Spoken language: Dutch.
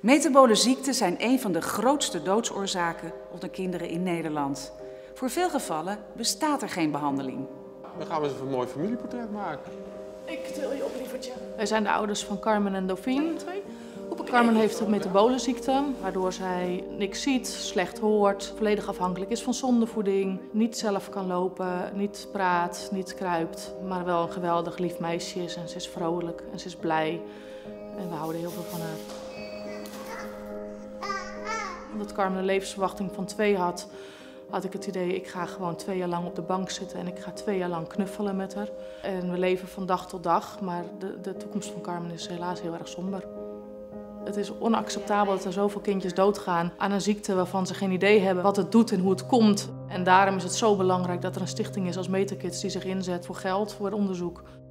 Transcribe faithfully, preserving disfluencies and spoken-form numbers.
Metabole ziekten zijn een van de grootste doodsoorzaken onder kinderen in Nederland. Voor veel gevallen bestaat er geen behandeling. Dan gaan we eens een mooi familieportret maken. Ik til je op, lievertje. Wij zijn de ouders van Carmen en Dauphine. Carmen heeft een metabole ziekte, waardoor zij niks ziet, slecht hoort, volledig afhankelijk is van zondevoeding, niet zelf kan lopen, niet praat, niet kruipt, maar wel een geweldig lief meisje is en ze is vrolijk en ze is blij en we houden heel veel van haar. Omdat Carmen een levensverwachting van twee had, had ik het idee, ik ga gewoon twee jaar lang op de bank zitten en ik ga twee jaar lang knuffelen met haar. En we leven van dag tot dag, maar de, de toekomst van Carmen is helaas heel erg somber. Het is onacceptabel dat er zoveel kindjes doodgaan aan een ziekte waarvan ze geen idee hebben wat het doet en hoe het komt. En daarom is het zo belangrijk dat er een stichting is als Metakids die zich inzet voor geld, voor onderzoek.